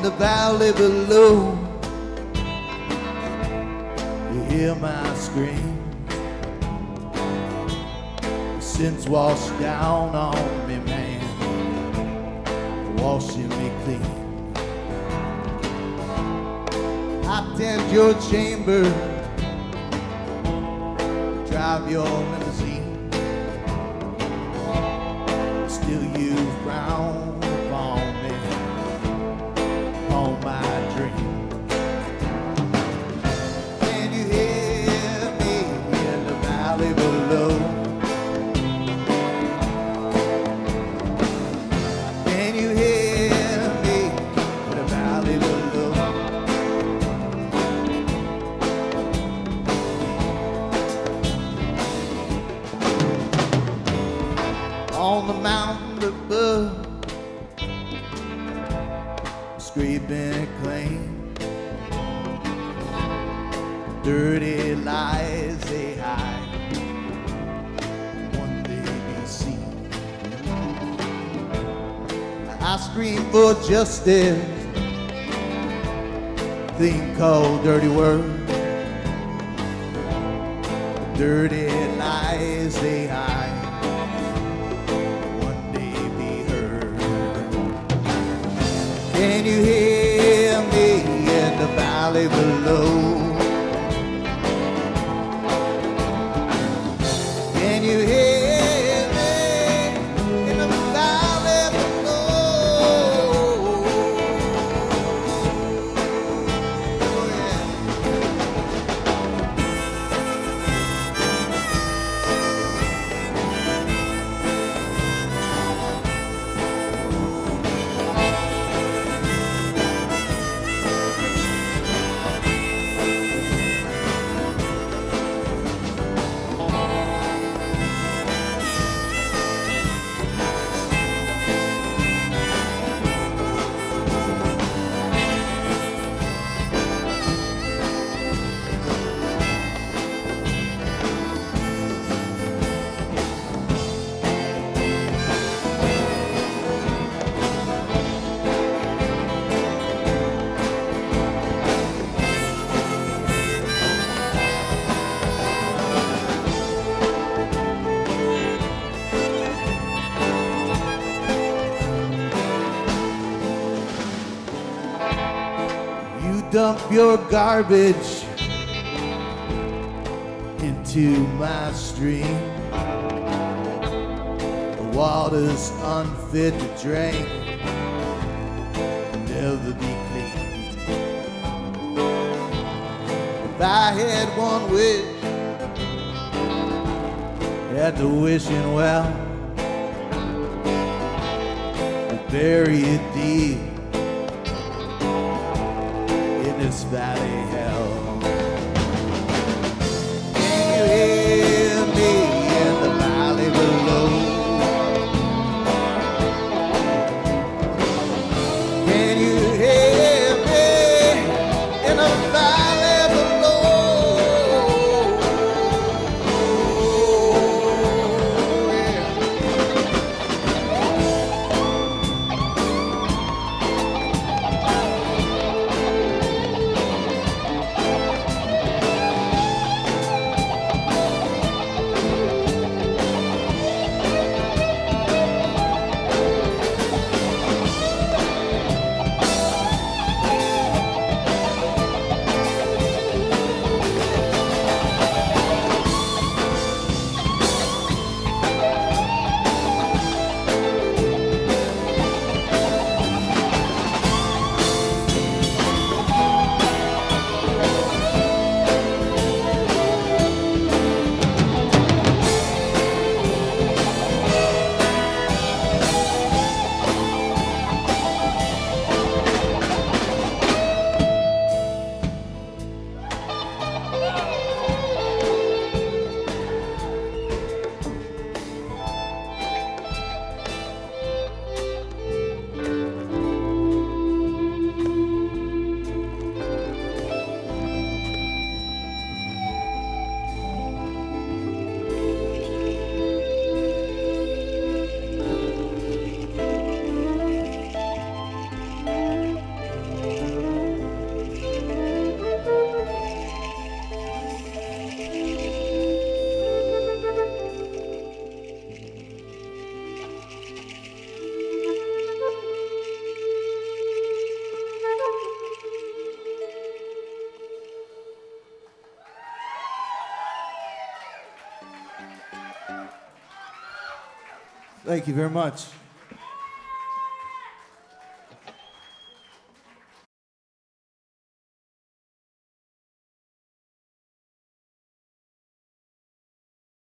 in the valley below. You hear my scream. Sin's washed down on me, man, washing me clean. I tend your chamber, drive your limousine. Still you frown upon me, upon my dream. Can you hear me in the valley below? Can you hear me in the valley below? On the mountain above, scraping clean, dirty lies they hide, one day be seen. I scream for justice, thing called dirty word, dirty lies they hide. Can you hear me in the valley below? Can you hear me in the valley below? Oh, yeah. Dump your garbage into my stream. The water's unfit to drink, never be clean. If I had one wish at the wishing well, I'd bury it deep this valley hell. Can you hear me in the valley below? Can you hear me in the valley below? Yeah. Thank you very much.